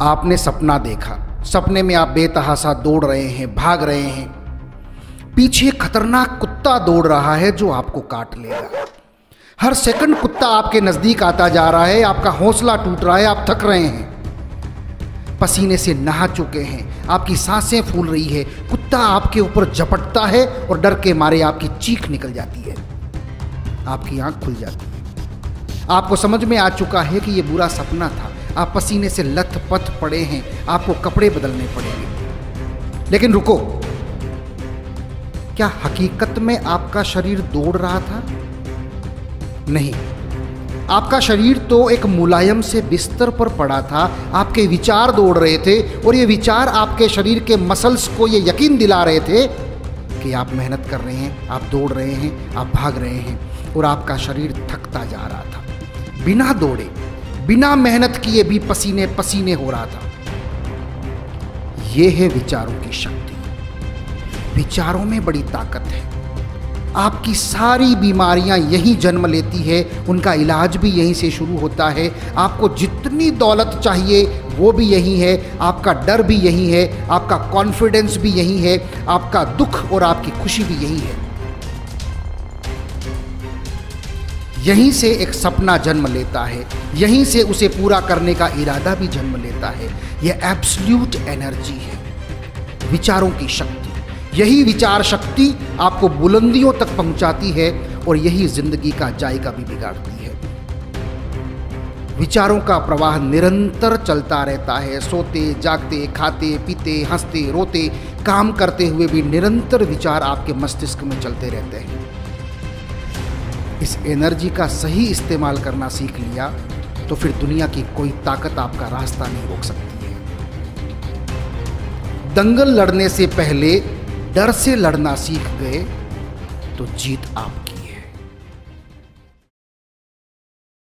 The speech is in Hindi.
आपने सपना देखा, सपने में आप बेतहाशा दौड़ रहे हैं, भाग रहे हैं, पीछे खतरनाक कुत्ता दौड़ रहा है जो आपको काट लेगा। हर सेकंड कुत्ता आपके नजदीक आता जा रहा है, आपका हौसला टूट रहा है, आप थक रहे हैं, पसीने से नहा चुके हैं, आपकी सांसें फूल रही है, कुत्ता आपके ऊपर झपटता है और डर के मारे आपकी चीख निकल जाती है, आपकी आंख खुल जाती है। आपको समझ में आ चुका है कि यह बुरा सपना था, आप पसीने से लथपथ पड़े हैं, आपको कपड़े बदलने पड़ेंगे। लेकिन रुको, क्या हकीकत में आपका शरीर दौड़ रहा था? नहीं, आपका शरीर तो एक मुलायम से बिस्तर पर पड़ा था, आपके विचार दौड़ रहे थे और ये विचार आपके शरीर के मसल्स को ये यकीन दिला रहे थे कि आप मेहनत कर रहे हैं, आप दौड़ रहे हैं, आप भाग रहे हैं, और आपका शरीर थकता जा रहा था, बिना दौड़े, बिना मेहनत किए भी पसीने पसीने हो रहा था। यह है विचारों की शक्ति। विचारों में बड़ी ताकत है। आपकी सारी बीमारियां यहीं जन्म लेती है, उनका इलाज भी यहीं से शुरू होता है। आपको जितनी दौलत चाहिए वो भी यहीं है, आपका डर भी यहीं है, आपका कॉन्फिडेंस भी यहीं है, आपका दुख और आपकी खुशी भी यहीं है। यहीं से एक सपना जन्म लेता है, यहीं से उसे पूरा करने का इरादा भी जन्म लेता है। यह एब्सोल्यूट एनर्जी है, विचारों की शक्ति। यही विचार शक्ति आपको बुलंदियों तक पहुंचाती है और यही जिंदगी का जायका भी बिगाड़ती है। विचारों का प्रवाह निरंतर चलता रहता है। सोते जागते, खाते पीते, हंसते रोते, काम करते हुए भी निरंतर विचार आपके मस्तिष्क में चलते रहते हैं। इस एनर्जी का सही इस्तेमाल करना सीख लिया तो फिर दुनिया की कोई ताकत आपका रास्ता नहीं रोक सकती है। दंगल लड़ने से पहले डर से लड़ना सीख गए तो जीत आप